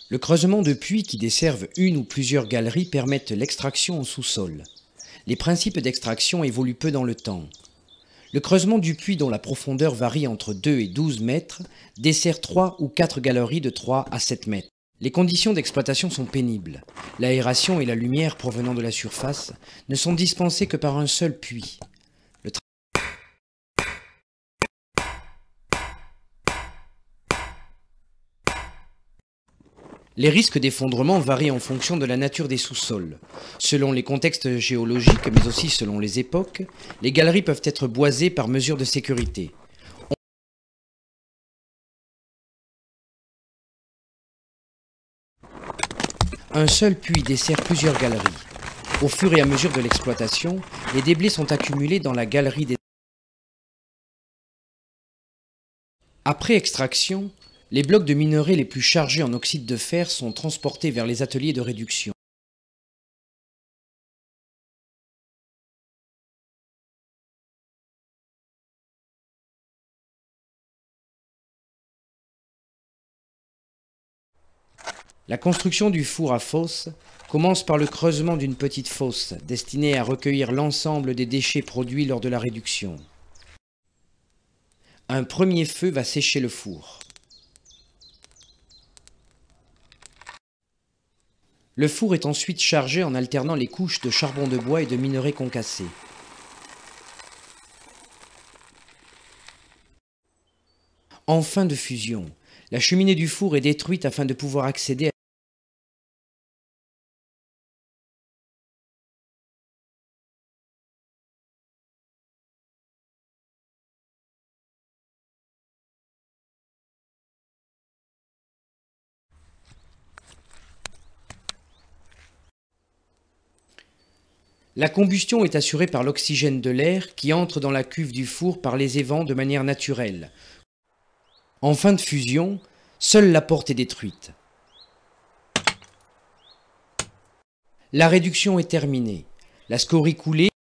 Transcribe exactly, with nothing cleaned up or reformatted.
Le creusement de puits qui desservent une ou plusieurs galeries permettent l'extraction en sous-sol. Les principes d'extraction évoluent peu dans le temps. Le creusement du puits, dont la profondeur varie entre deux et douze mètres, dessert trois ou quatre galeries de trois à sept mètres. Les conditions d'exploitation sont pénibles. L'aération et la lumière provenant de la surface ne sont dispensées que par un seul puits. Le tra- Les risques d'effondrement varient en fonction de la nature des sous-sols. Selon les contextes géologiques, mais aussi selon les époques, les galeries peuvent être boisées par mesure de sécurité. Un seul puits dessert plusieurs galeries. Au fur et à mesure de l'exploitation, les déblais sont accumulés dans la galerie des... Après extraction, les blocs de minerais les plus chargés en oxyde de fer sont transportés vers les ateliers de réduction. La construction du four à fosse commence par le creusement d'une petite fosse destinée à recueillir l'ensemble des déchets produits lors de la réduction. Un premier feu va sécher le four. Le four est ensuite chargé en alternant les couches de charbon de bois et de minerais concassés. En fin de fusion, la cheminée du four est détruite afin de pouvoir accéder à... La combustion est assurée par l'oxygène de l'air qui entre dans la cuve du four par les évents de manière naturelle. En fin de fusion, seule la porte est détruite. La réduction est terminée. La scorie coulée